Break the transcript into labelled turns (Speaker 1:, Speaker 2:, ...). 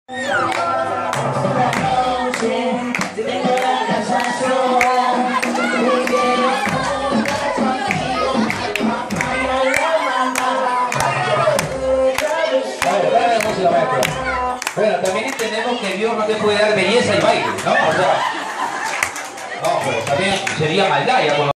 Speaker 1: Bueno, también entendemos que Dios no te puede dar belleza y baile, ¿no? O sea, no, pero también sería maldad ya.